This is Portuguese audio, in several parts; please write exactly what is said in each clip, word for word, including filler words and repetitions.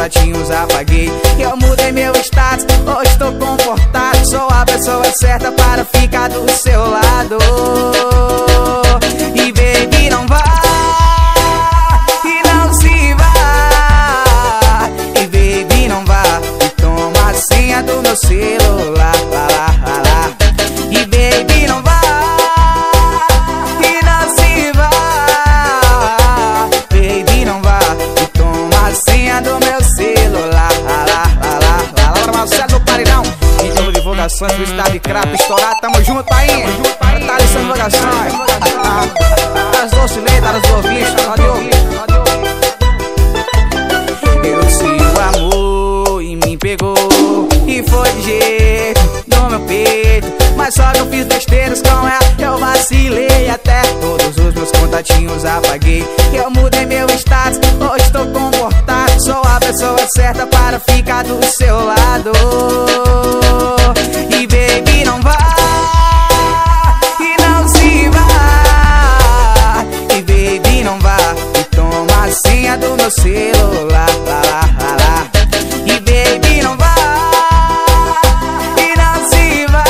contatinhos apaguei. Eu mudei meu status, hoje estou comportado. Sou a pessoa certa para ficar do seu lado. E baby, não vá, e não se vá. E baby, não vá, e toma a senha do meu celular. Lá, lá, lá, lá. E baby, não vá, e não se vá. Baby, não vá, e toma a senha do meu celular. Lá, lá, lá, lá, lá, lá. Marcelo do Paredão, então divulgações do estado de crato estourado. Tamo junto, pai. Fortalecendo divulgações. As doces letras, as ouvintes. Eu sei o amor e me pegou, e foi de jeito no meu peito. Mas só que eu fiz besteiras com ela, eu vacilei até. Todos os meus contatinhos apaguei. Eu mudei meu status, hoje estou comportado. Sou a pessoa certa para ficar do seu lado. E baby, não vá, e não se vá. E baby, não vá, e toma a senha do meu celular. Lá, lá, lá, lá. E baby, não vá, e não se vá.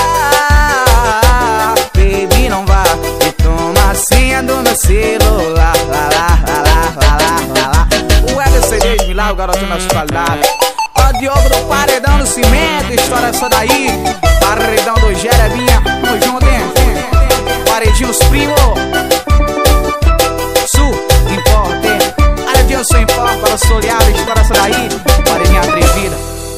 Baby, não vá, e toma a senha do meu celular. Lá, lá, lá, lá, lá, lá, lá. O Everson de Milagre, o garotinho na qualidade. O Diogo do Paredão do Cimento, história essa daí. Paredão do Jerebinha, tamo junto, hein? Paredinho os primos. Sul, importa, hein? Paredinho só importa, para solear, história essa daí. Paredinha atrevida.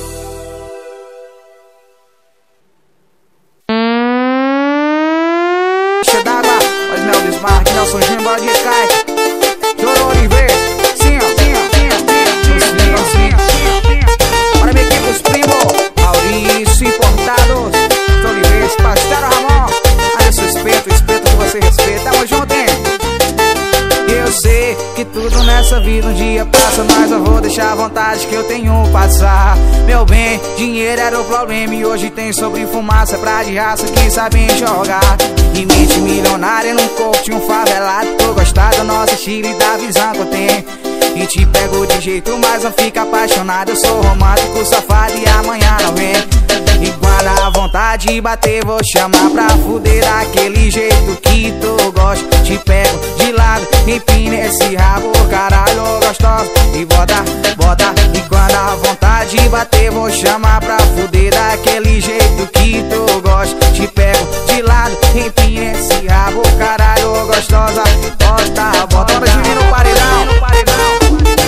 Cheia d'água, faz Mel Bismarck, Nelson Júnior, bora de recai. Joro Oliveira, sim, ó, sim, ó, sim, ó, sim, ó, sim, ó. Bora minha equipe, os primos. Maurício Importados, Oliveira, Pastel Ramon. Alisson Espeto, Espeto que você respeita. Tamo junto, hein? Eu sei que tudo nessa vida um dia passa, mas eu vou deixar a vontade que eu tenho passar. Meu bem, dinheiro era o problema e hoje tem sobre fumaça. Pra de raça, quem sabe jogar. E mente milionária num corpo de um favelado. Tô gostado do nosso estilo e da visão que eu tenho. E te pego de jeito, mas não fica apaixonado. Eu sou romântico, safado e amanhã não vem. E quando a vontade bater, vou chamar pra fuder daquele jeito que tu gosta. Te pego de lado, empina esse rabo, caralho, gostosa. E bota, bota. E quando a vontade bater, vou chamar pra fuder daquele jeito que tu gosta. Te pego de lado, empina esse rabo, caralho, gostosa. Bota, bota. Bora Juninho no paredão, no paredão.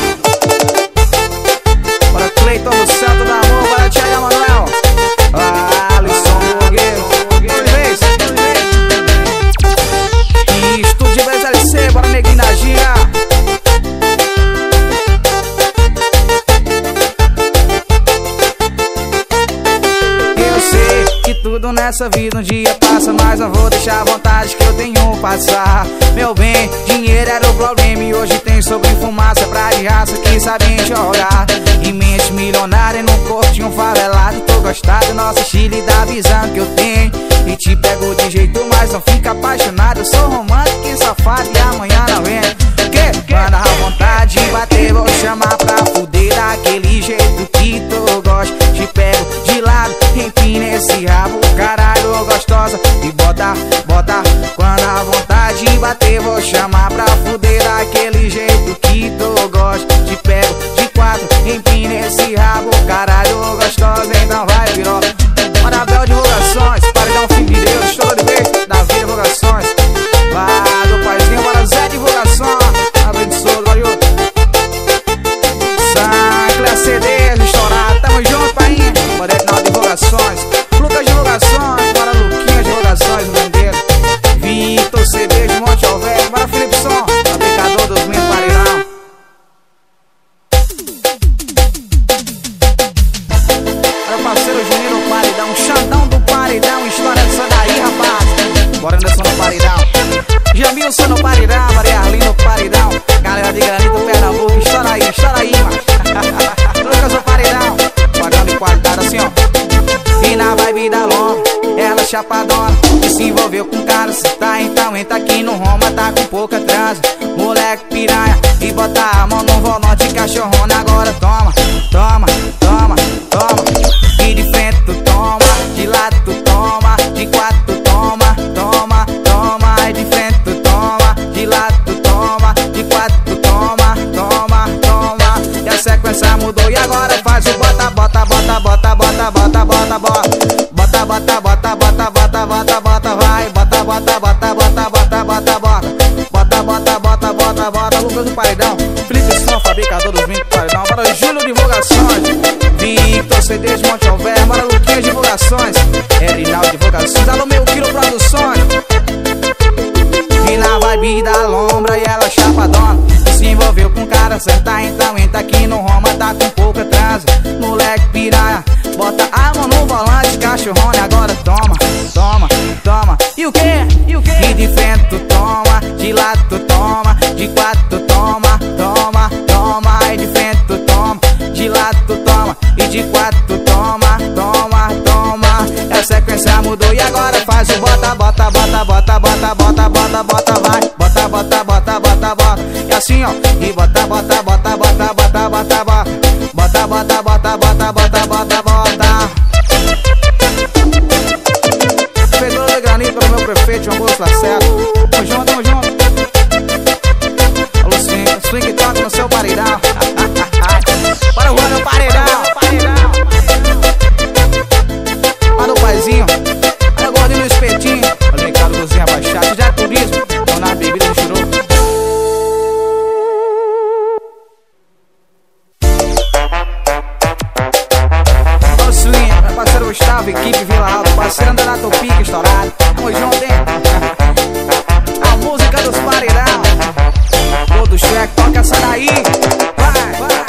Bora Cleiton do Santo da Amor, bora Thiago Manuel. Alisson Burguês, Burguês. E Estúdio B L C, bora Neguinho da Gira. Eu sei que tudo nessa vida um dia passa, mas não vou deixar a vontade que eu tenho passar. Meu bem, dinheiro era o problema e hoje tem sobre fumaça. Pra de raça, quem sabe jogar. E mente milionária num corpo de um favelado. Tô gostado do nosso estilo e da visão que eu tenho. E te pego de jeito, mas não fica apaixonado. Eu sou romântico e safado e amanhã não vem. Que? Quando a vontade bater, vou chamar pra fuder daquele jeito que tu gosta. Te pego de lado, empina esse rabo, caralho, gostosa. E bota, bota. Quando a vontade bater, vou chamar pra fuder daquele jeito que tu gosta. Te pego de quatro, empina esse rabo, caralho, gostosa. Então vai, piroca. Anabel Divulgações, Paredão Fim de Deus, estouro de vez, Davi Divulgações. Lá do paizinho, bora Zé Divulgações. Abençoa, valeu. Sancler C Ds, estourado, tamo junto, painha. Bora Ednal Divulgações, Lucas Divulgações, bora Luquinha Divulgações, Bandeira. Vitor C D de Monte Alverde, bora Felipe Som, aplicador dos mil Paredão. Bora parceiro Juninho no Paredão, Xandão do Paredão, história dessa daí, rapaz. Bora Anderson no Paredão, Jamilson no Paredão, Maria Arlene no Paredão. Galera de Granito, Pernambuco, estoura aí, estoura aí, mano. Lucas no Paredão, Paredão de qualidade assim, ó. E na vibe da longa, ela ela chapadona e se envolveu com cara. Se tá então entra aqui no Roma, tá com pouca transa. Moleque piranha e bota a mão no volante, cachorrona. Agora toma, toma, toma, toma. E de frente tu toma, de lado tu toma, de quatro tu toma, toma, toma. E de frente tu toma, de lado tu toma, de quatro tu toma, toma, toma. E a sequência mudou e agora faz o bota, bota, bota, bota, bota, bota, bota, bota. Bota, bota, bota, bota, bota, bota, bota, vai. Bota, bota, bota, bota, bota, bota, bota. Bota, bota, bota, bota, bota. Lucas do Paredão, Felipe Som, fabricador dos vinhos do Paredão. Bora Júlio Divulgações, Victor C Ds Monte Alver. Bora Luquinhas Divulgações, Erinaldo Divulgações. Alô meu Quilo Produções. E na vibe da lombra e ela chapadona e se envolveu com cara certa. Então entra aqui no Roma, tá com pouca transa. Moleque piranha, bota a mão no volante, cachorrona. Agora toma, toma, toma. E o que? E o que? E de frente tu toma, de lado tu toma, de quatro tu toma, toma, toma. E de frente tu toma, de lado tu toma, e de quatro tu toma, toma, toma. E a sequência mudou e agora faz o bota, bota, bota, bota, bota, bota, bota, bota, vai. Bota, bota, bota, bota, bota. E assim ó, e bota, bota, bota, bota, bota, bota, bota. Bota, bota, bota, bota, bota, bota, bota. Pedro de Granito para o meu prefeito, João Bolso Lacerda. Tamo junto, tamo junto. Alô, swing, swing toca no seu paredão. Para o meu paredão. Para o paizinho, para o gordinho no espetinho. Olha o Ricardo Luzinha Baixado, já é turismo. Tô na bebida do churro. Olha o swing, meu parceiro Gustavo, equipe Vila Alta. Parceiro André na Topica, estourado. Tamo junto, hein? A música dos paredão. Todo cheque, toca essa daí. Vai, vai, vai.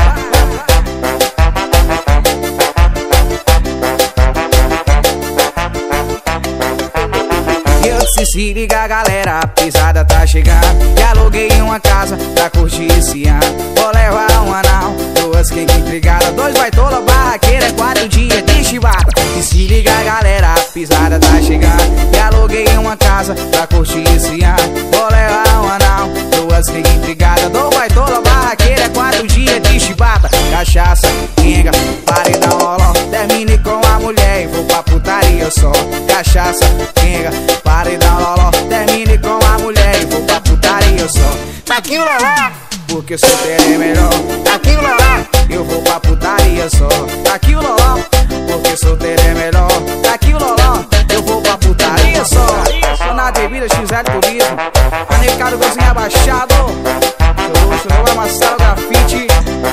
Se liga galera, a pisada tá chegando. E aluguei uma casa pra curtir esse ano. Vou levar um anão, duas quenga intrigada, dois baitola, barraqueira, quatro dias de chibata. E se liga galera, a pisada tá chegando. E aluguei uma casa pra curtir esse ano. Vou levar um anão, duas quenga intrigada, dois baitola, barraqueira, quatro dias de chibata. Cachaça, quenga, paredão, loló. Termine com a mulher e vou pra putaria só. Cachaça, quenga, paredão, loló. Termine com a mulher e vou pra putaria só. Taquinho loló, porque solteiro é melhor. Taquinho loló, eu vou pra putaria só. Taquinho loló, porque solteiro é melhor. Taquinho loló, eu vou pra putaria só. Tô na bebida X L Turismo, a Ricardo Gozinha Abaixado. Chorou, chorou, é Marcelo Grafite.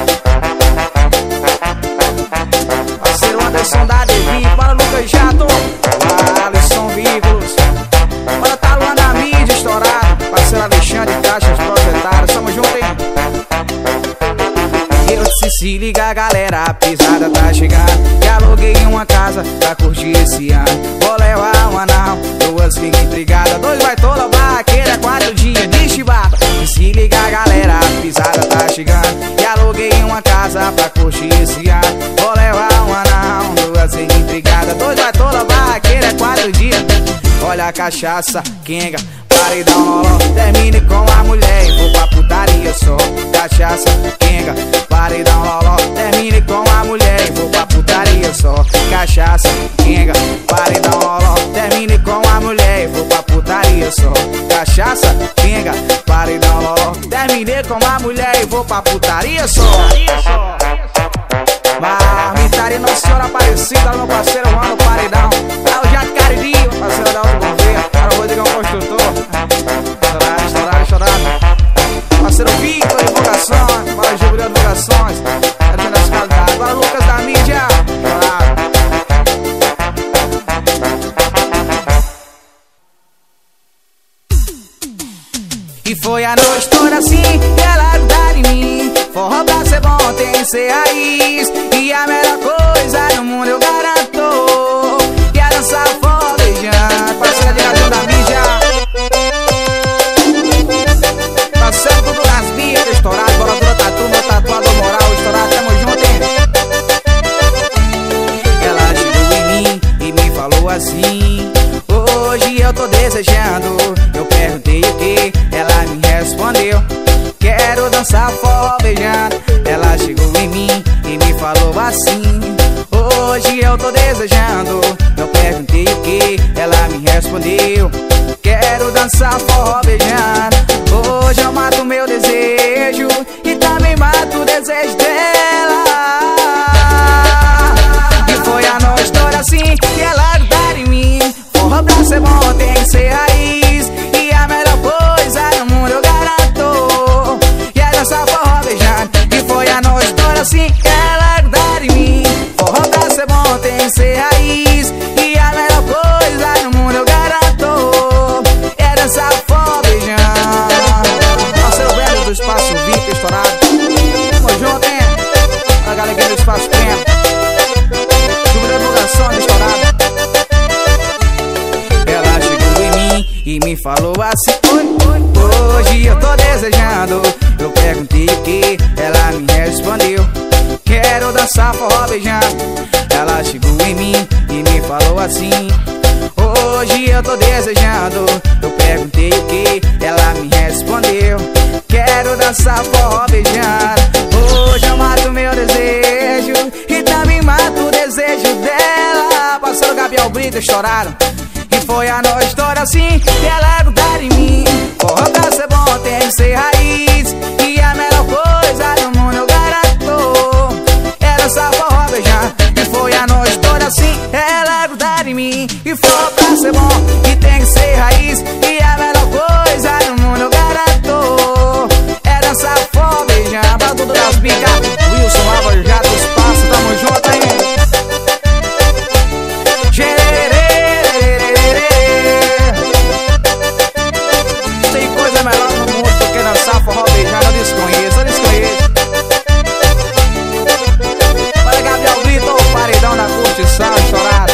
Parceiro Anderson da Devi, para Lucas Jato, Alisson Veículos. Para tá Luana Mídia, estourado. Parceiro Alexandre Caixas, proprietários. Tamo junto, hein? E eu disse, se liga galera, a pisada tá chegando. E aluguei uma casa pra curtir esse ano. Vou levar um anão, duas quenga intrigada, dois baitola, barraqueira, quatro dias de chibata. E se liga galera, a pisada tá chegando. E aluguei uma casa pra curtir esse ano. Vou levar um anão, duas quenga intrigada, dois baitola, barraqueira, quatro dias. Olha a cachaça, quenga, paredão, loló. Termine com a mulher e vou pra putaria só. Cachaça, quenga, paredão, loló. Termine com a mulher e vou pra putaria só. Cachaça, quenga, paredão, loló. Termine com a mulher e vou pra putaria só. Cachaça, quenga, paredão, loló. Terminei com a mulher e vou pra putaria só. Marmitaria Nossa Senhora Aparecida, meu parceiro Mano Paredão. É o Jato Cariri, parceiro da Alto Gouveia. Para o Rodrigão Construtor. Estourado, estourado, estourado. Parceiro Victor Divulgações. Para o Jubileu Divulgações. Adriano das Qualidades. Para o Lucas da Mídia. Estourado. E foi a noite toda assim, que ela grudar em mim. Forró pra ser bom tem que ser raiz. E a melhor coisa no mundo eu garanto, que é dançar forró beijando. Parceira de Radinho da Mídia. Parceiro tudo nas vias, estourado. Bora dura tatu, meu tatuador moral, estourado, tamo junto, hein? Ela chegou em mim e me falou assim: eu tô desejando. Eu perguntei o que, ela me respondeu: quero dançar forró beijando. Ela chegou em mim e me falou assim: hoje eu tô desejando. Eu perguntei o que, ela me respondeu: quero dançar forró beijando. Hoje eu mato meu desejo e também mato o desejo dela. E foi a noite toda assim que ela grudar em mim. Forró pra ser bom tem que ser raiz, e a melhor coisa no mundo eu garanto, e é dançar forró beijando. E foi a noite toda assim que ela grudar em mim. Forró pra ser bom tem que ser raiz, e a melhor coisa no mundo eu garanto, é dançar forró beijando. Parceiro velho do Espaço V I P estourado, tamo junto, hein? A galera do Espaço Tempo, Júlio Divulgação estourado. Ela chegou em mim e me falou assim: hoje eu tô desejando. Eu perguntei o que, ela me respondeu: quero dançar forró beijando. Ela chegou em mim e me falou assim: hoje eu tô desejando. Eu perguntei o que, ela me respondeu: quero dançar forró beijando. Hoje eu mato meu desejo e também mato o desejo dela. Parceiro Gabriel Brito estouraram. E foi a noite toda assim que ela grudar em mim. Forró pra ser bom tem que ser raiz, e a melhor coisa do mundo eu garanto, é dançar forró beijando. E foi a noite toda assim ela grudar em mim. E forró pra ser bom e tem que ser raiz, e a melhor coisa do mundo eu garanto, é dançar forró beijando. Pra tudo das bicas, Wilson Álvares já dos Passos, tamo junto, hein? Tem coisa melhor no mundo do que dançar forró beijando. Eu desconheço, eu desconheço. Para Gabriel Brito, o paredão da curtição estourado.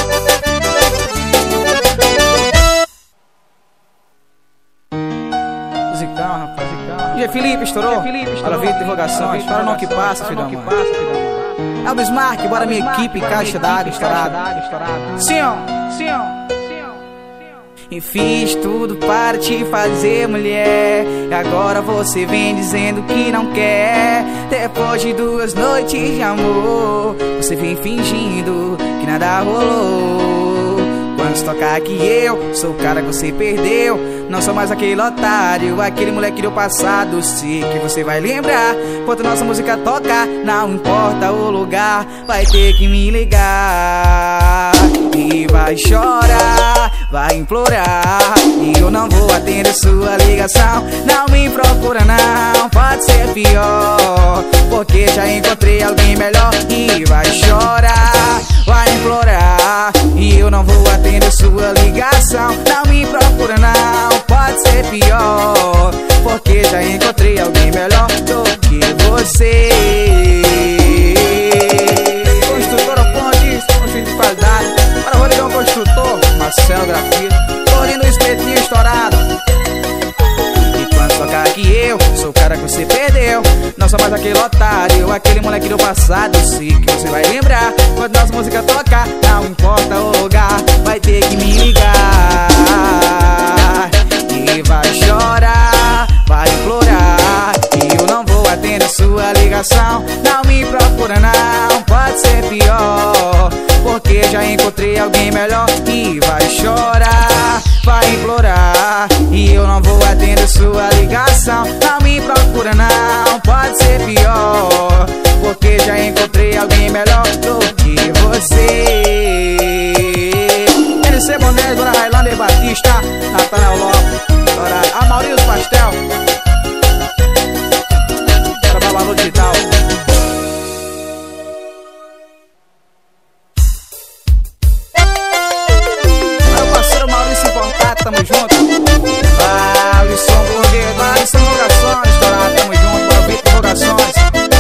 Musicão, rapaz, musicão. G. Felipe estourou. Para ver divulgações, para não que passa, filho da mãe. Elvis Mark, bora minha equipe, caixa d'água estourado. Sim, ó, sim, ó. E fiz tudo para te fazer mulher, e agora você vem dizendo que não quer. Depois de duas noites de amor, você vem fingindo que nada rolou. Quando se tocar que eu sou o cara que você perdeu, não sou mais aquele otário, aquele moleque do passado. Sei que você vai lembrar, enquanto nossa música toca, não importa o lugar, vai ter que me ligar. E vai chorar, vai implorar, e eu não vou atender sua ligação. Não me procura não, pode ser pior, porque já encontrei alguém melhor. E vai chorar, vai implorar, e eu não vou atender sua ligação. Não me procura não, pode ser pior, porque já encontrei alguém melhor do que você. Construtora Pontes, construção de qualidade. Para o Rodrigão Construtor, Marcelo Grafito, Torinho no espetinho estourado. E quando tocar que eu sou o cara que você perdeu, não sou mais aquele otário, aquele moleque do passado. Sei que você vai lembrar, quando nossa música tocar, não importa o lugar, vai ter que me ligar. E vai chorar, vai implorar, e eu não vou atender sua ligação. Não me procura não, pode ser pior, porque já encontrei alguém melhor. E vai chorar, vai implorar, e eu não vou atender sua ligação. Não me procura não, pode ser pior, porque já encontrei alguém melhor do que você. N C Bonés, Dona Highlander Batista, Nathanael Lopes, a Maurício Pastel, para Babalu Digital. Meu parceiro Maurício Importato, tamo junto. Alisson Burgueiro, Alisson Divulgações, estourado, tamo junto. Bora ver divulgações.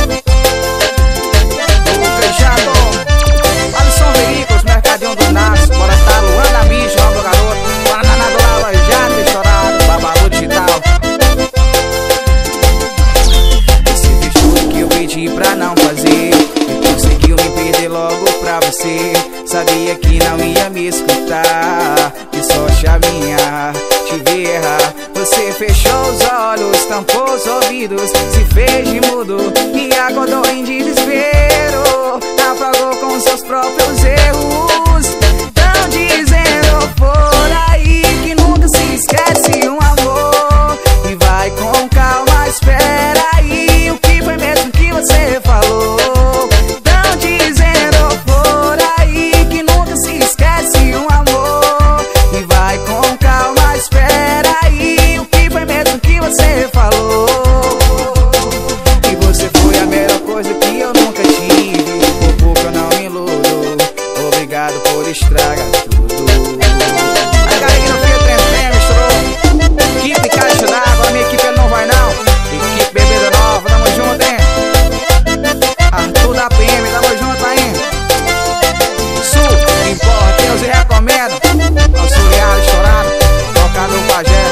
O Feijado, Alisson Veículos, Mercadinho do Nasce, bora tá Luana Bicho, nome do garoto. Bora na do Lava Jato, estourado, Babalu Digital. Você fez tudo que eu pedi pra não fazer, e conseguiu me perder logo pra você. Sabia que não ia me escutar, e só te a minha. Te ver, você fechou os olhos, tampou os ouvidos, se fez de mudo e acordou em desespero. Naufragou com seus próprios erros. Tão dizendo por aí que nunca se esquece um amor. E vai com calma, espera aí, o que foi mesmo que você falou? Tão dizendo por aí que nunca se esquece um amor. E vai com calma, espera aí, o que foi mesmo que você falou? E você foi a melhor coisa que eu nunca tive. Por pouco eu não me iludo, obrigado por estragar tudo. A galera que não fez o trem, trem, misturou. Equipe caixa d'água, a minha equipe ele não vai não. Equipe bebida nova, tamo junto, hein? Arthur da P M, tamo junto aí. Sul, importa, eu se recomendo. Auxiliar estourado, toca no pajé.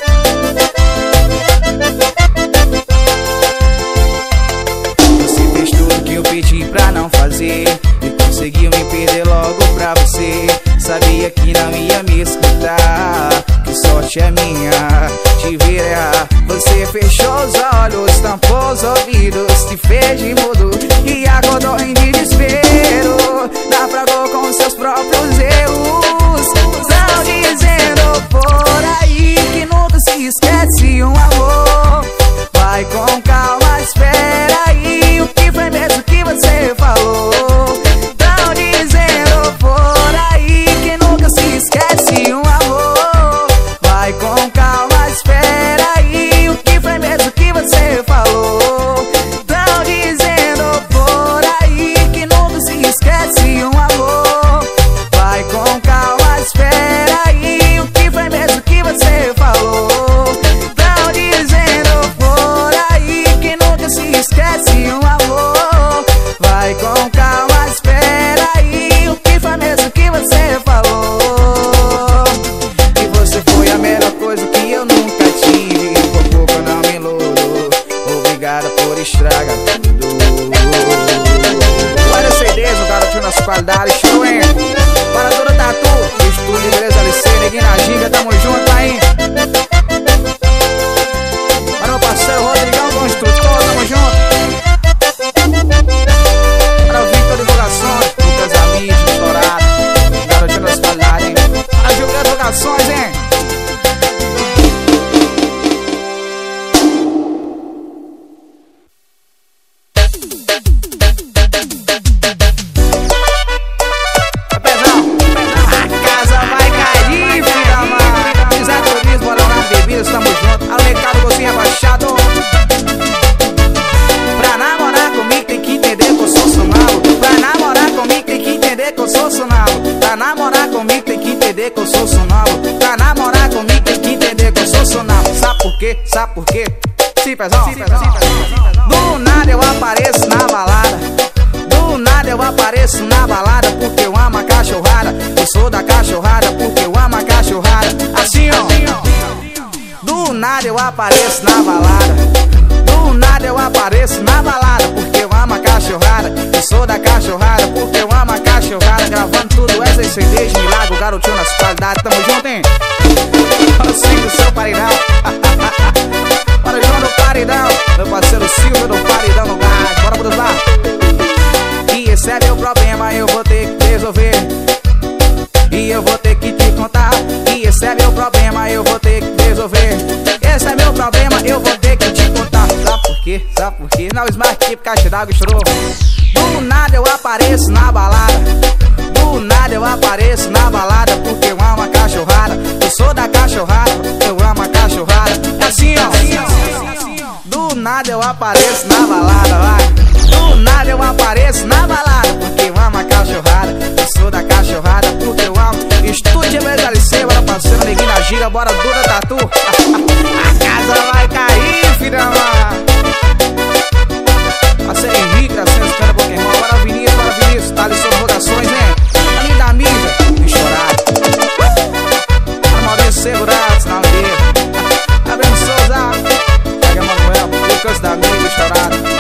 Você fez tudo que eu pedi pra não fazer e conseguiu me perder logo pra você. Sabia que não ia me escutar, que sorte é minha te ver errar. Você fechou os olhos, tampou os ouvidos, se fez de mudo e acordou em desespero. Naufragou com seus próprios erros. Estão dizendo por aí que nunca se esquece um amor. Vai com calma, espera aí, o que foi mesmo que você falou? Estão dizendo por aí que nunca se esquece um amor. Vai com calma, espera aí, o que foi mesmo que você falou? Estão dizendo por aí que nunca se esquece um amor. Vai com calma, espera aí, o que foi mesmo que você falou? Estão dizendo por aí que nunca se esquece um amor. Vai com calma, espera aí, o que foi mesmo que você falou? E você foi a melhor coisa que eu nunca tive. Por pouco eu não me iludo, obrigado por estragar tudo. Olha C Ds, o garotinho nas qualidades, show, hein? Para Dura Tatu, estúdio Beleza L C, neguinho na giga, tamo junto aí. Para meu parceiro Rodrigão, construtor, tamo junto. Para o Victor Divulgações, Lucas Amigos, estourado, garotinho nas qualidades, hein? Para o Gil Divulgações, hein? Estamos juntos, Alecado, Gocinho Abaixado. Pra namorar comigo tem que entender que eu sou sonalo. Pra namorar comigo tem que entender que eu sou sonalo. Pra namorar comigo tem que entender que eu sou sonalo. Pra namorar comigo tem que entender que eu sou sonalo. Sabe por quê? Sabe por quê? Sim, pezão. Do nada eu apareço na balada. Do nada eu apareço na balada porque eu amo a cachorrada. Eu sou da cachorrada porque eu amo a cachorrada. Assim, ó. Do nada eu apareço na balada. Do nada eu apareço na balada porque eu amo a cachorrada. Eu sou da cachorrada porque eu amo a cachorrada. Gravando tudo essa C D de milagre, o garotinho nas qualidades, tamo junto, hein? Para o Silvio, seu paredão. Para o João do paredão, meu parceiro Silvio do paredão no gás. Bora pro lá. E esse é meu problema, eu vou ter que resolver. E eu vou ter que te contar. E esse é meu problema, eu vou ter que resolver. Esse é meu problema, eu vou ter que te contar. Sabe por quê? Sabe por quê? Não, Smart Keep, caixa d'água, estourou. Do nada eu apareço na balada. Do nada eu apareço na balada porque eu amo a cachorrada. Eu sou da cachorrada, eu amo a cachorrada. É assim, ó. Do nada eu apareço na balada, vai. Do nada eu apareço na balada porque eu amo a cachorrada. Eu sou da cachorrada porque eu amo. Estúdio M S L C, bora parceiro, neguinho na gira, bora Dura Tatu. A casa vai cair, filha. Parceiro Henrique, da Cena Pokémon. Bora Vinícius, bora Vinícius, tá ali sobre rotações, né? Ali da mídia, estourado. A Maurício Segurados, na aldeia. Abrindo Souza, pega Manuel, Lucas da mídia, estourado.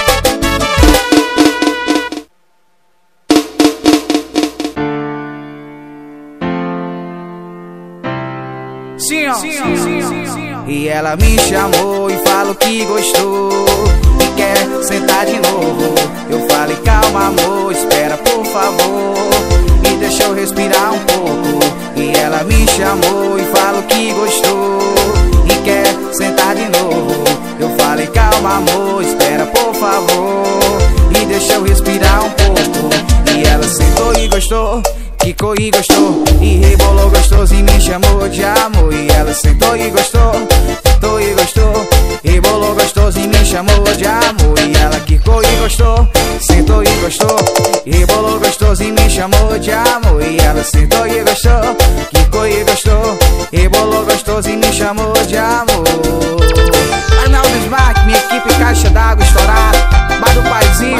Sim, ó. E ela me chamou e falou que gostou e quer sentar de novo. Eu falei, calma amor, espera por favor, e deixa eu respirar um pouco. E ela me chamou e falou que gostou e quer sentar de novo. Eu falei, calma amor, espera por favor, e deixa eu respirar um pouco. E ela sentou e gostou, quicou e gostou, e rebolou gostoso e me chamou de amor. E ela sentou e gostou, sentou e gostou, rebolou gostoso e me chamou de amor. E ela quicou e gostou, sentou e gostou, rebolou gostoso e me chamou de amor. E ela sentou e gostou, quicou e gostou, rebolou gostoso e me chamou de amor. Arnaldo Smack, minha equipe caixa d'água estourada, Bar do Paizinho,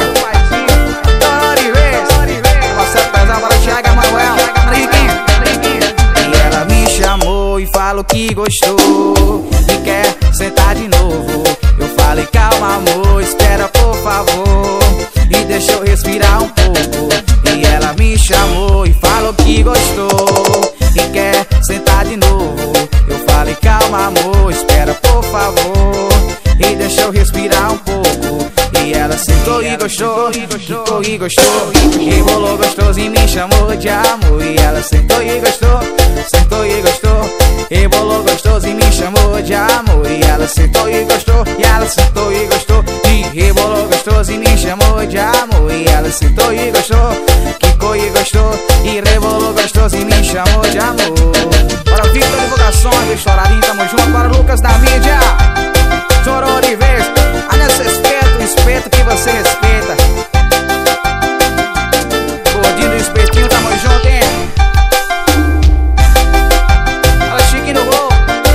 Marcelo Pesado, para Thiago Emanuel, e ela me chamou e falou que gostou e quer sentar de novo. Eu falei, calma amor, espera por favor, e deixa eu respirar um pouco. E ela me chamou e falou que gostou e quer sentar de novo. Eu falei, calma amor, espera por favor, e deixa eu respirar um pouco. E ela sentou e gostou, quicou e gostou, rebolou gostoso e me chamou de amor. E ela sentou e gostou, sentou e gostou, rebolou gostoso e me chamou de amor. E ela sentou e gostou, e ela sentou e gostou, e rebolou gostoso e me chamou de amor. E ela sentou e gostou, quicou e gostou, e rebolou gostoso e me chamou de amor. Para Victor Divulgações, Estouradinho, tamo junto. Para Lucas da mídia, Chorou Oliveira, a nesse espeto, o espeto que você respeita. Gordinho do espetinho, tamo junto, hein? Olha Chique no gol.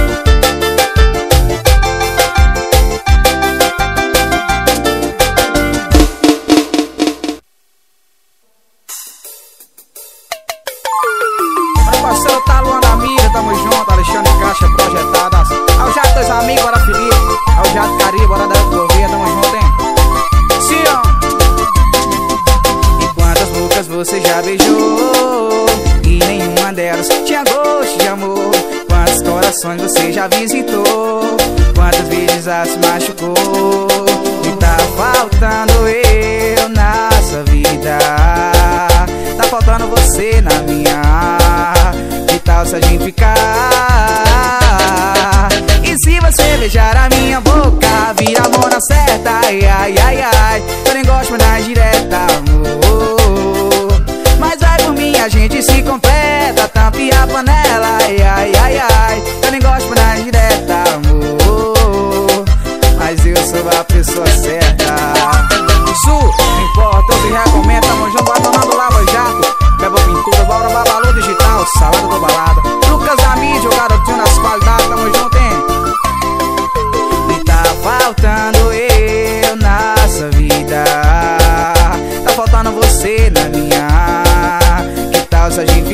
Olha o parceiro tá Luan da mira, tamo junto. Alexandre Caixa projetadas. Ao Jato, dois amigos, bora Felipe. Ao Jato Caribe, bora da Gouveia, tamo junto, hein? Sim, ó. E quantas bocas você já beijou e nenhuma delas tinha gosto de amor? Quantos corações você já visitou? Quantas vezes já se machucou? E tá faltando eu na sua vida, tá faltando você na minha. Que tal se a gente ficar? E se você beijar a minha boca, vira a mão na certa, ai, ai, ai, ai. Eu nem gosto mais da direta, amor, mas vai por mim, a gente se completa, tampa e a panela, ai, ai, ai, ai. Eu nem gosto mais da direta, amor, mas eu sou a pessoa certa. Sul, não importa, eu se recomendo, tamo junto, abandonando Lava Jato, Bebo Pintura, Bora Babalu Digital, Salada do Balada, Lucas da mídia, o garotinho das qualidades, tamo junto, hein? Faltando eu na sua vida, tá faltando você na minha. Que tal se a gente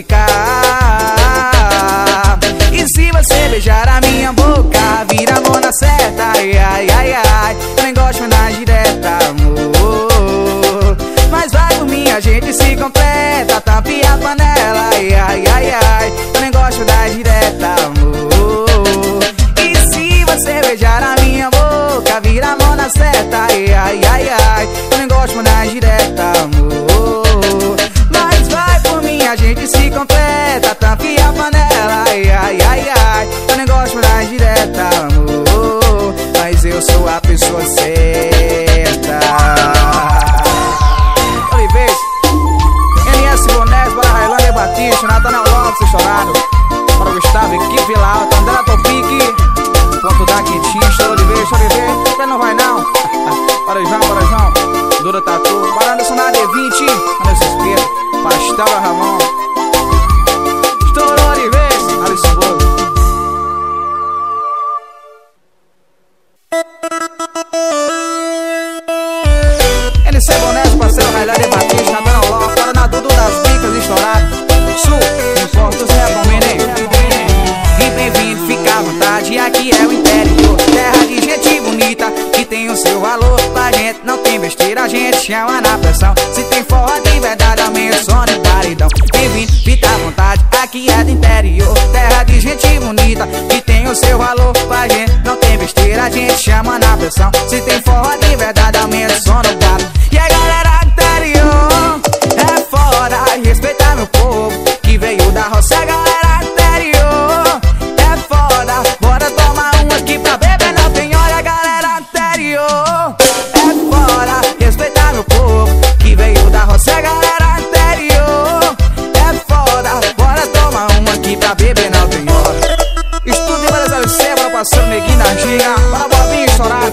ficar? E se você beijar a minha boca, vira a mão na certa, ai, ai, ai, ai. Eu nem gosto mais da direta, amor, mas vai por mim, a gente se completa, tampa e a panela, ai, ai, ai, ai. Eu nem gosto da direta, amor. E se você beijar a minha boca, vira a mão na seta, ai, ai, ai, ai. Eu nem gosto mais da direta, amor, mas vai por mim, a gente se completa, tampa e a panela, ai, ai, ai, ai. Eu nem gosto mais da direta, amor, mas eu sou a pessoa certa. Oliveira, N S Bonés, para Railândia Batista, Nathaniel Lopes, estourado. Para Gustavo, equipe lá alta, André Topique, ponto da Quentinha, Chorou Oliveira, Chorou Oliveira. Você não vai não? Para João, para João, Dura Tatu, para Anderson na D vinte, Anderson Espeto, Pastel Ramon, Chorou Oliveira, Alisson Bodo. N C Bonés, parceiro Railândia Batista, Nathaniel Lopes, para na Dudu das Bicas, estourado. Sul, importa, você recomenda, hein? E bem-vindo, fica à vontade, aqui é o interior, terra de gente bonita, que tem o seu valor. Pra gente não tem besteira, a gente chama na pressão. Se tem forró de verdade, aumenta o som de paredão. escuridão. Bem-vindo, fica à vontade, aqui é do interior, terra de gente bonita que tem o seu valor. Pra gente não tem besteira, a gente chama na pressão. Se tem forró de verdade, aumenta o som no gato. E a galera do interior é foda, respeitar meu povo que veio da roça. A galera do interior é foda, bora tomar um aqui pra beber, não tem hora. A galera do interior é foda, respeitar meu povo que veio da roça. A galera do interior é foda, bora tomar um aqui pra beber, não tem hora. Estudo de várias L C, bora passando neguinho na giga, bora Bobinho estourado,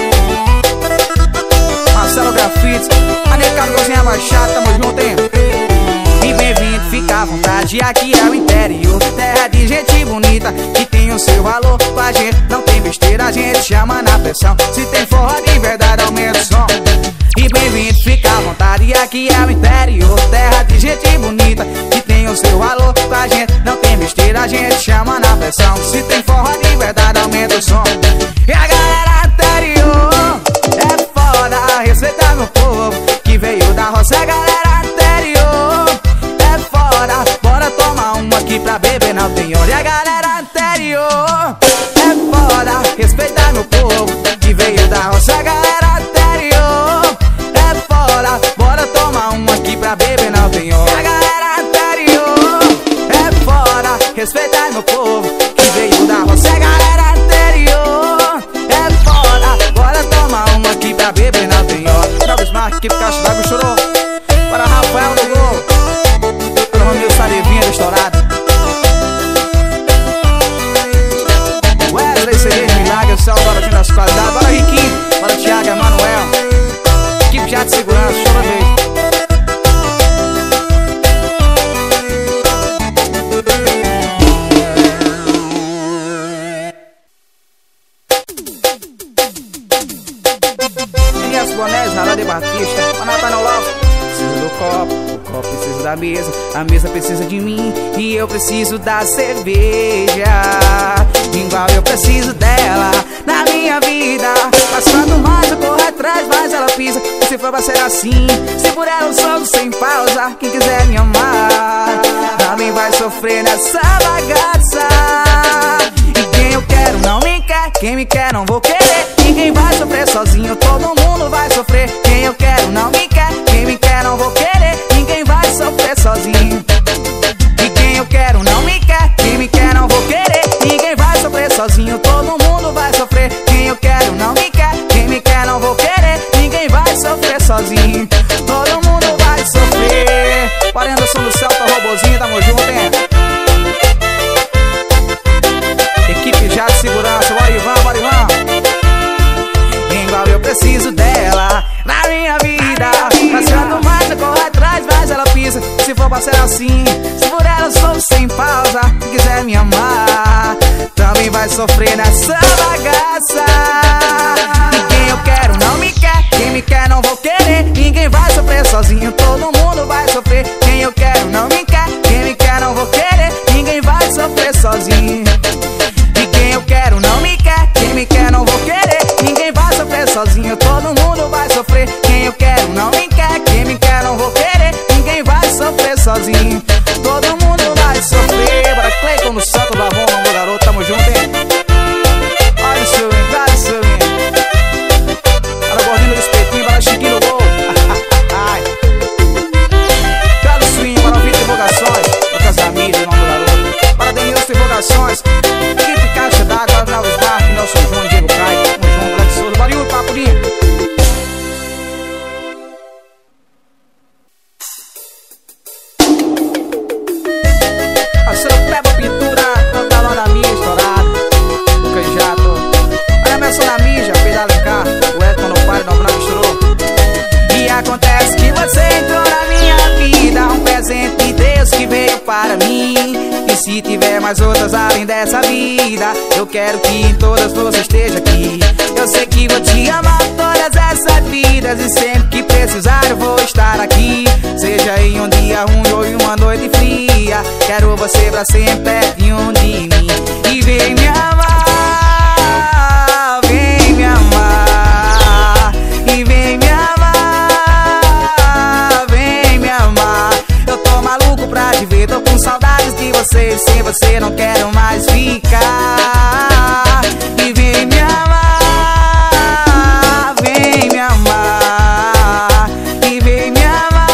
Marcelo Grafites, a Neca Cozinha Baixada, tamo junto, hein? E bem-vindo, fica à vontade, aqui é o interior, terra de gente bonita que tem o seu valor. Pra gente não tem besteira, a gente chama na pressão. Se tem forró de verdade, aumenta o som. E bem-vindo, fica à vontade, aqui é o interior, terra de gente bonita que tem o seu valor. Pra gente não tem besteira, a gente chama na pressão. Se tem forró de verdade, aumenta o som. E a galera do interior é foda, respeitar meu povo que veio da roça. A galera do interior é foda, bora tomar um aqui pra beber, não tem hora. E a galera do interior é foda, respeitar meu povo que veio da roça. A galera do interior é foda, bora tomar um aqui pra beber, não tem hora. E a galera do interior é foda, respeitar meu povo que veio da roça. A galera do interior é foda, bora tomar um aqui pra beber, não tem hora. Nova Smart, equipe Caixa d'Água chorou. Para Rafael do Gol, para o Romeu Sarevinha do Estourado, Wesley Cegueira Milagre, o céu bora aqui nas qualidades. Bora Riquinho, bora Thiago Emanuel, equipe já de segurança, chora vez. Elias Bonés, Rara de Batista, Nathaniel Love. Preciso do copo, o copo precisa da mesa, a mesa precisa de mim e eu preciso da cerveja. Igual eu preciso dela na minha vida. Passando mais eu corro atrás, mas ela pisa. E se for pra ser assim, se por ela eu sou sem pausa. Quem quiser me amar também vai sofrer nessa bagaça. E quem eu quero não me quer, quem me quer não vou querer. Ninguém vai sofrer sozinho, todo mundo vai sofrer. Quem eu quero não me quer, quem me quer não vou querer. Ninguém vai sofrer sozinho. E quem eu quero não me quer, quem me quer não vou querer. Ninguém vai sofrer sozinho, todo mundo vai sofrer. Quem eu quero não me quer, quem me quer não vou querer. Ninguém vai sofrer sozinho, todo mundo vai sofrer. Para Anderson do Celta, Robozinho, tamo junto, hein? Equipe já de segurança, bora Ivan, bora Ivan. Igual eu preciso dela na minha vida. Passando mais eu corro atrás, mas ela pisa. Se for pra ser assim, se por ela eu sou sem pausa. Se quiser me amar também vai sofrer nessa bagaça. E quem eu quero não me quer, quem me quer não vou querer. Ninguém vai sofrer sozinho, todo mundo vai sofrer. Quem eu quero não me quer, quem me quer não vou querer. Ninguém vai sofrer sozinho. E quem eu quero não me quer, quem me quer não vou querer. Ninguém vai sofrer sozinho, todo mundo vai sofrer. Quem eu quero não me quer, quem me quer não vou querer. Ninguém vai sofrer sozinho, todo mundo vai sofrer. Bora Cleiton no Santo da Roma, meu garoto, tamo junto, hein? Olha o seu, hein? Olha o seu, hein? Bora Gordinho do Espetinho, bora Chiquinho no gol. Carlos Swing, bora ouvir divulgações. Lucas Ramírez, nome do garoto. Bora Denilson divulgações. Equipe Caixa d'Água, Nova Smart, Nelson Júnior, Diego Caio, tamo junto, Grande Souza. Bora Yuri, Papurinho. Para mim, e se tiver mais outras além dessa vida, eu quero que em todas você esteja aqui. Eu sei que vou te amar todas essas vidas, e sempre que precisar eu vou estar aqui. Seja em um dia ruim ou em uma noite fria, quero você pra sempre pertinho de mim. E vem me amar, vem me amar, e vem me amar, vem me amar. Eu tô maluco você, não quero mais ficar. E vem me amar, vem me amar. E vem me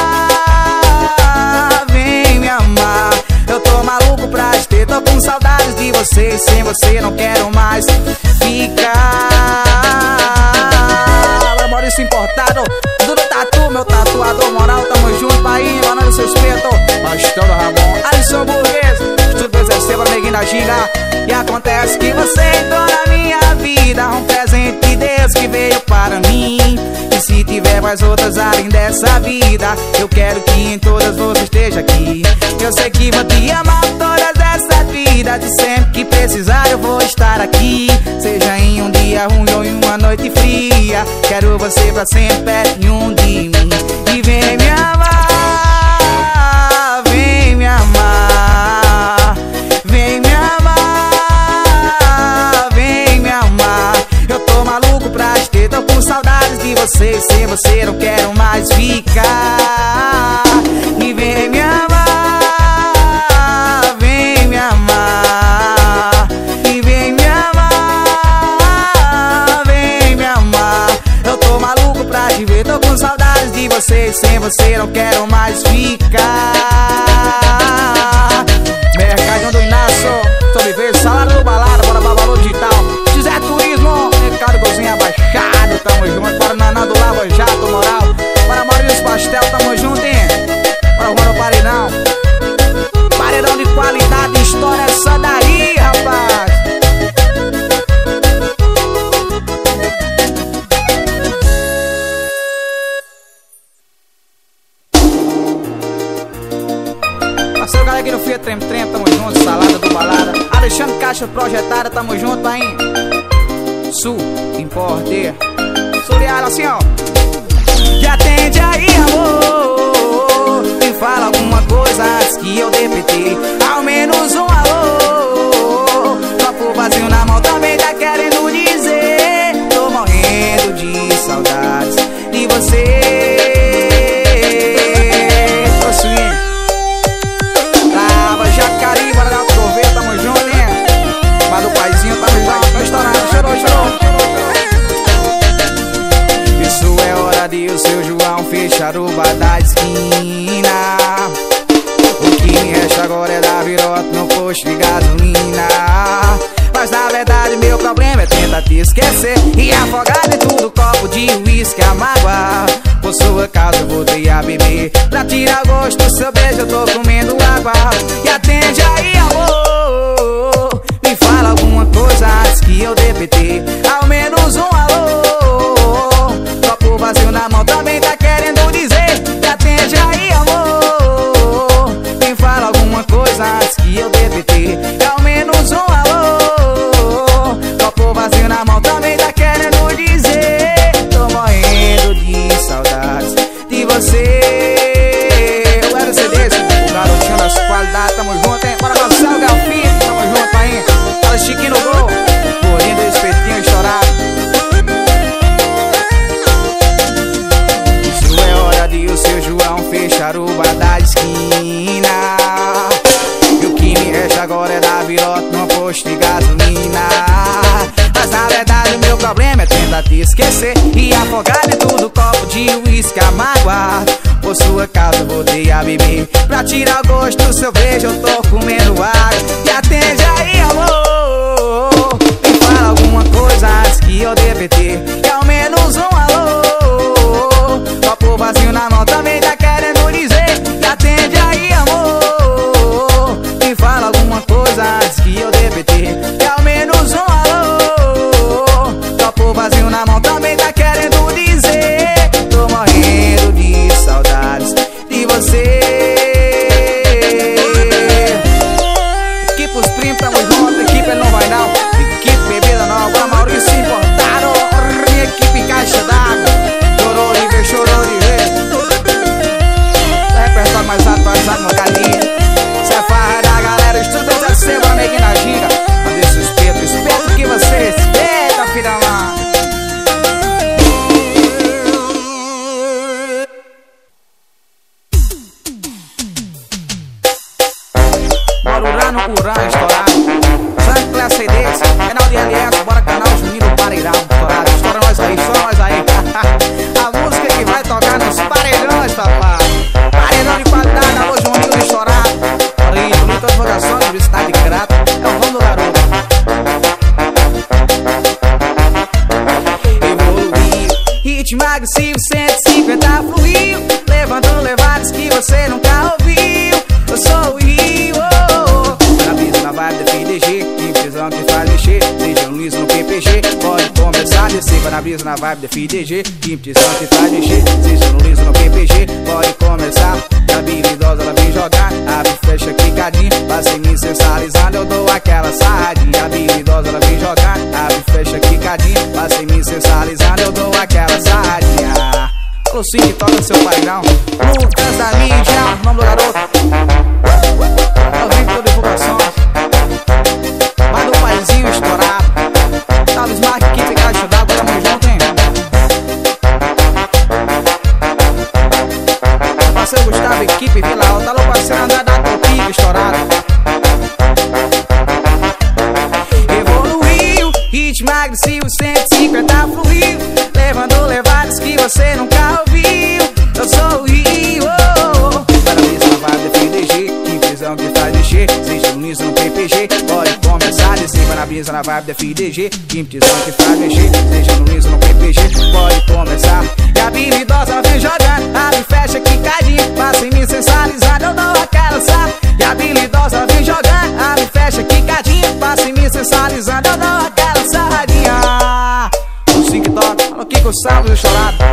amar, vem me amar. Eu tô maluco pra te ter, tô com saudades de você. Sem você não quero mais ficar. Agora Maurício Importado, Dudu Tatu, meu tatuador moral. Tamo junto, pai, mano, seu espeto. Pastor Ramon, Alisson Burguês, tudo pra exercer pra neguinho da ginga. E acontece que você entrou na minha vida, um presente de Deus que veio para mim. E se tiver mais outras além dessa vida, eu quero que em todas você esteja aqui. Eu sei que vou te amar todas essa vida, de sempre que precisar eu vou estar aqui. Seja em um dia ruim ou em uma noite fria, quero você pra sempre pertinho de mim. E vem me amar, vem me amar. Vem me amar, vem me amar. Eu tô maluco pra te ter, tô com saudades de você. Sem você não quero mais ficar. E vem me amar, vem me amar. E vem me amar, vem me amar. Eu tô maluco pra te ver, tô com saudades de você. Sem você não quero mais ficar. Mercadinho do Inácio, Sobreviver, salário do balada, bora pra valor digital. José Turismo, Mercado Cozinha Baixado, tamo junto. Para Naná do Lava Jato, moral. Para Maurício Pastel, tamo junto, hein? Para o Mano Paredão. Paredão de qualidade, história essa daí, rapaz. Parceiro, galera aqui no Fia Trem Trem, tamo junto. Salada do Balada, Alexandre Caixa Projetada, tamo junto aí. Sul, Importer, Suriara, assim ó. E atende aí, amor, me fala alguma coisa antes que eu D P T. Ao menos um alô, copo vazio na mão também tá querendo dizer. Tô morrendo de saudades de você. Lava Jacareí, bora dar o sorvete, tamo junto, né? Mas do paizinho tá me dando, tô estourando, chorou, chorou. Isso é hora de o seu João fechar o bar da esquina. O que me resta agora é dar virota no posto de gasolina. Mas na verdade meu problema é tentar te esquecer e afogar em tudo copo de uísque, a mágoa. Por sua causa eu voltei a beber, pra tirar gosto do seu beijo eu tô comendo água. E atende aí, amor, me fala alguma coisa antes que eu D P T. Ao menos um alô, copo vazio na mão também tá querendo dizer. E atende aí, amor, me fala alguma coisa antes que eu D P T. Ao menos um alô, copo vazio na mão também tá querendo dizer. Tô morrendo de saudades de você. O L C D, o garotinho das qualidades, tamo junto, hein? Bora Marcelo Galfinho, tamo junto aí. Fala Chiquinho no gol, bolinho do espetinho estourado. Isso é hora de o seu João fechar o bar da esquina. E o que me resta agora é dar virota no posto de gasolina. Mas na verdade o meu problema é tentar te esquecer e afogar em tudo copo de uísque, a mágoa. Por sua causa eu voltei a beber, pra tirar o gosto do seu beijo eu tô comendo água. E atende aí, amor, me fala alguma coisa antes que eu D P T. E ao menos um alô, copo vazio na mão também tá querendo dizer. E atende aí, amor, me fala alguma coisa antes que eu D P T. E ao menos um alô, copo vazio na mão também tá querendo dizer. Tô morrendo de saudades de você. ritmo agressivo, cento e cinquenta fluiu, levando levadas que você nunca ouviu. Eu sou o Rio, oh, oh. Na brisa, na vibe da F D G, impressão que faz mexer, seja no liso no P P G, pode começar a descer. Vai na brisa, na vibe da F D G, impressão que faz mexer, seja no liso no P P G, pode começar. A habilidosa ela vem jogar, abre, fecha, quicadinha, passa em mim sensualizando, eu dou aquela sarradinha. A habilidosa ela vem jogar, abre, fecha, quicadinha, passa em mim sensualizando, eu dou aquela sarradinha. Alô, sim, toca no seu painel. Lucas da mídia, nome do garoto. Ao vivo por divulgações. Mas do paizinho estourado. Salve Smart, equipe Caixa d'Água, tamo junto, hein? Parceiro Gustavo, equipe Vila Alta. Alô, parceiro André da Topica, estourado. Evoluiu, ritmo agressivo, cento e cinquenta fluiu, levando levadas que você nunca ouviu. Eu sou o Rio, oh, oh. Para ver se na vibe da F D G, que impressão que faz mexer, seja no nisso no P P G, pode começar a descer. Vai na brisa, na vibe da F D G, que impressão que faz mexer, seja no nisso no P P G, pode começar. E a habilidosa vem jogando, abre, fecha, quicadinha, passa em mim sensualizado, eu dou aquela sarra. E a habilidosa vem jogando, abre, fecha, quicadinha, passa em mim sensualizando, eu dou aquela sarradinha. O TikTok, fala aqui com o Salve do Chorado.